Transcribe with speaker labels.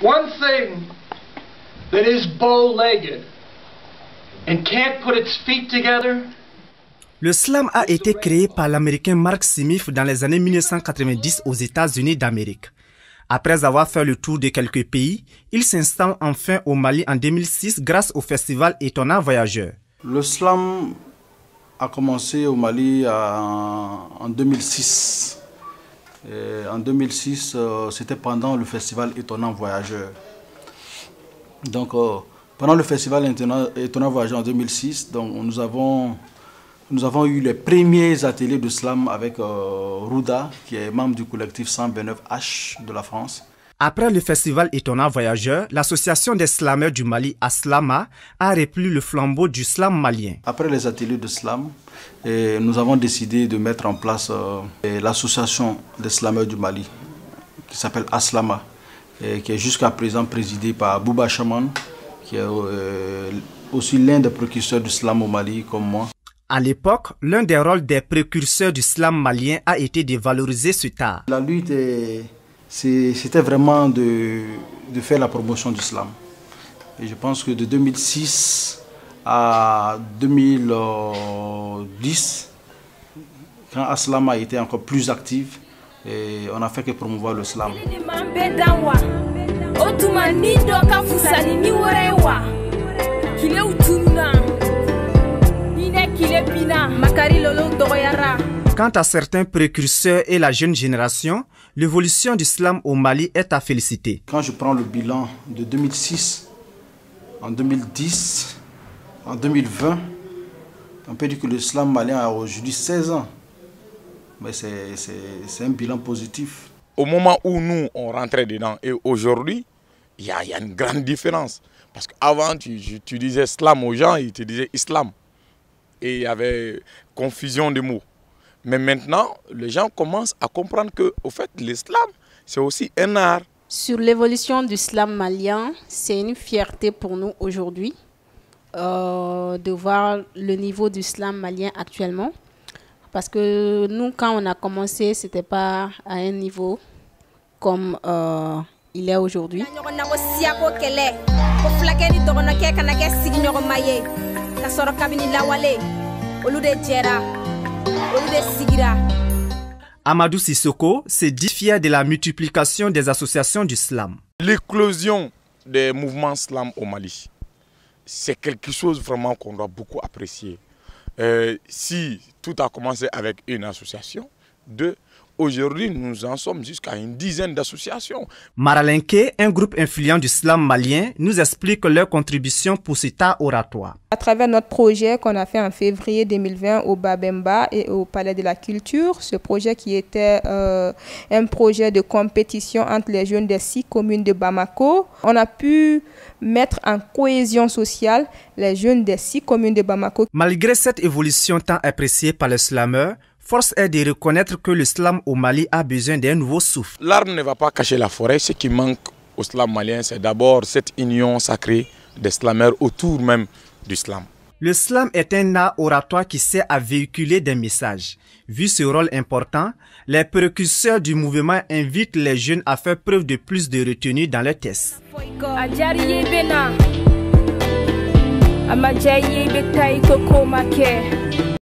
Speaker 1: One thing that is bow-legged and can't put its feet together.
Speaker 2: Le slam a été créé par l'Américain Mark Smith dans les années 1990 aux États-Unis d'Amérique. Après avoir fait le tour de quelques pays, il s'installe enfin au Mali en 2006 grâce au festival Étonnant Voyageur.
Speaker 3: Le slam a commencé au Mali en 2006. Et en 2006, c'était pendant le festival Étonnant Voyageur. Donc, pendant le festival Étonnant Voyageur en 2006, donc, nous avons eu les premiers ateliers de slam avec Rouda, qui est membre du collectif 129H de la France.
Speaker 2: Après le festival Étonnant Voyageur, l'association des slameurs du Mali, Aslama, a repris le flambeau du slam malien.
Speaker 3: Après les ateliers de slam, nous avons décidé de mettre en place l'association des slameurs du Mali, qui s'appelle Aslama, qui est jusqu'à présent présidée par Bouba Chaman, qui est aussi l'un des précurseurs du slam au Mali, comme moi.
Speaker 2: À l'époque, l'un des rôles des précurseurs du slam malien a été de valoriser ce art.
Speaker 3: La lutte, c'était vraiment de faire la promotion du slam. Et je pense que de 2006 à 2010, quand Aslam a été encore plus active, et on n'a fait que promouvoir le slam.
Speaker 2: Quant à certains précurseurs et la jeune génération, l'évolution du slam au Mali est à féliciter.
Speaker 3: Quand je prends le bilan de 2006, en 2010, en 2020, on peut dire que le slam malien a aujourd'hui 16 ans. Mais c'est un bilan positif.
Speaker 4: Au moment où nous, on rentrait dedans et aujourd'hui, il y a une grande différence. Parce qu'avant, tu disais slam aux gens, ils te disaient islam. Et il y avait confusion de mots. Mais maintenant, les gens commencent à comprendre que, au fait, l'islam, c'est aussi un art.
Speaker 5: Sur l'évolution du slam malien, c'est une fierté pour nous aujourd'hui de voir le niveau du slam malien actuellement. Parce que nous, quand on a commencé, ce n'était pas à un niveau comme il est aujourd'hui.
Speaker 2: Amadou Sissoko se dit fier de la multiplication des associations du slam.
Speaker 4: L'éclosion des mouvements slam au Mali, c'est quelque chose vraiment qu'on doit beaucoup apprécier. Si tout a commencé avec une association, aujourd'hui nous en sommes jusqu'à une dizaine d'associations.
Speaker 2: Maralenke, un groupe influent du slam malien, nous explique leur contribution pour cet art oratoire.
Speaker 6: À travers notre projet qu'on a fait en février 2020 au Babemba et au Palais de la Culture, ce projet qui était un projet de compétition entre les jeunes des 6 communes de Bamako, on a pu mettre en cohésion sociale les jeunes des 6 communes de Bamako.
Speaker 2: Malgré cette évolution tant appréciée par les slameurs, force est de reconnaître que le slam au Mali a besoin d'un nouveau souffle.
Speaker 4: L'arbre ne va pas cacher la forêt. Ce qui manque au slam malien, c'est d'abord cette union sacrée des slameurs autour même du slam.
Speaker 2: Le slam est un art oratoire qui sert à véhiculer des messages. Vu ce rôle important, les précurseurs du mouvement invitent les jeunes à faire preuve de plus de retenue dans leurs tests.